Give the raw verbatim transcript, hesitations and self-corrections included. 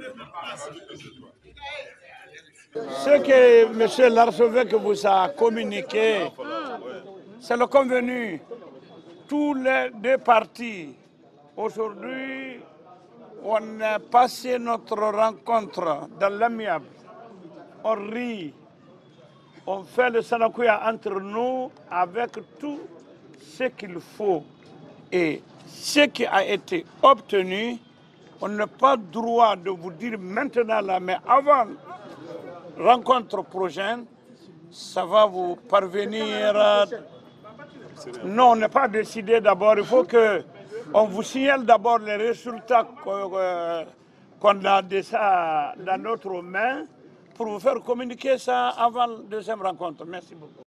Ce que M. l'archevêque vous a communiqué, c'est le convenu. Tous les deux partis, aujourd'hui, on a passé notre rencontre dans l'amiable. On rit, on fait le Sanakuya entre nous avec tout ce qu'il faut. Et ce qui a été obtenu, on n'a pas droit de vous dire maintenant là, mais avant rencontre prochaine, ça va vous parvenir. Non, on n'est pas décidé d'abord. Il faut qu'on vous signale d'abord les résultats qu'on a déjà dans notre main pour vous faire communiquer ça avant la deuxième rencontre. Merci beaucoup.